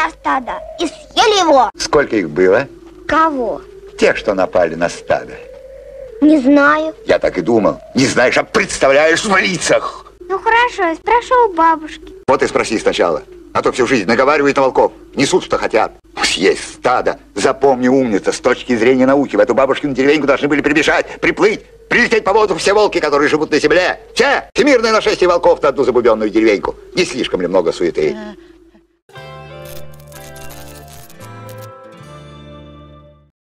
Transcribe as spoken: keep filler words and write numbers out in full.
на стадо и съели его. Сколько их было? Кого? Тех, что напали на стадо. Не знаю. Я так и думал. Не знаешь, а представляешь в лицах. Ну хорошо, я спрошу у бабушки. Вот и спроси сначала. А то всю жизнь наговаривают на волков. Несут, что хотят. Съесть стадо. Запомни, умница, с точки зрения науки. В эту бабушкину деревеньку должны были прибежать, приплыть, прилететь по воздуху все волки, которые живут на земле. Все! Всемирное нашествие волков на одну забубенную деревеньку. Не слишком ли много суеты?